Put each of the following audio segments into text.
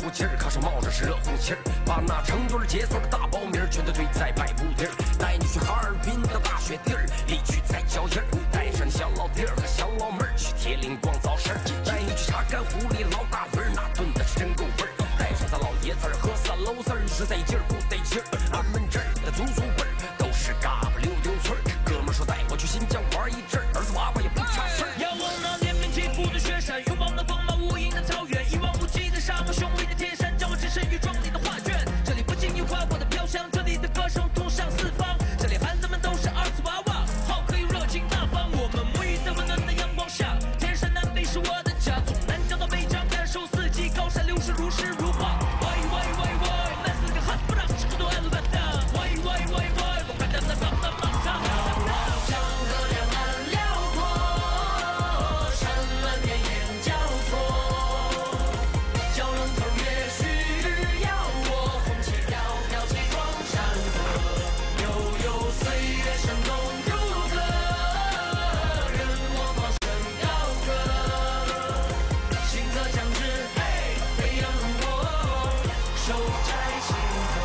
福气儿，可是冒着是热乎气儿，把那成堆结穗的大苞米全都堆在摆布地儿，带你去哈尔滨的大雪地儿，离去在脚印儿，带上小老弟儿和小老妹儿去铁岭逛早市儿，带你去查干湖里捞大鱼儿，那炖的是真够味儿，带上咱老爷子儿和三楼四儿，是得劲儿不得劲儿，俺们这儿的祖祖辈儿都是嘎巴溜溜村儿，哥们儿说带我去新疆玩一阵儿，儿子娃娃也不差事儿。 遥望那连绵起伏的雪山，拥抱那丰满无垠的草原，一望无际的沙漠，雄伟的天山，将我置身于壮丽的画卷。这里不仅有划过的飘香，这里的歌声通向四方，这里孩子们都是儿子娃娃，好客又热情大方。我们沐浴在温暖的阳光下，天山南北是我的家，从南疆到北疆，感受四季，高山流水如诗如画。那是个哈斯布拉，吃不多爱鲁巴达。我看到那高大马上。 江河两岸辽阔，山峦绵延交错，小龙头也许要我，红旗飘飘起撞山河，悠悠岁月生动如歌，任我放声高歌，行则将至，飞扬我，手摘星河。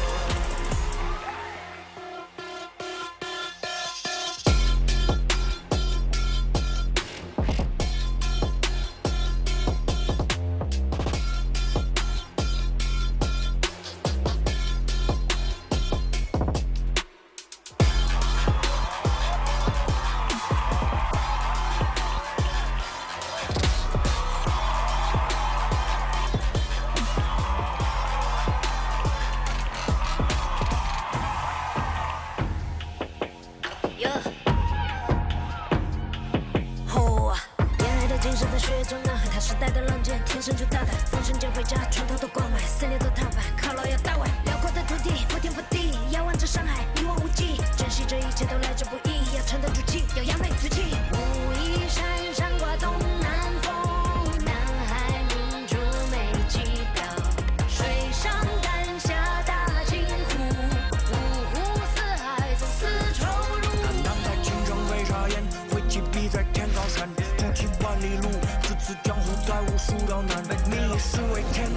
恋爱的精神在血液中呐喊，他时代的浪尖，天生就大胆，风声渐回家，拳头都挂满，4年都踏板，犒劳要大碗，辽阔的土地，覆天覆地，遥望着山海，一望无际，珍惜这一切都来之不易，要沉得住气，要扬眉吐气。武夷山上挂东南风，南海明珠美寂寥，水上丹霞大金湖，五湖四海从丝绸入。 看当代竞争为啥眼，挥起笔在天高山，筑起万里路，至此江湖再无数道难。你是为天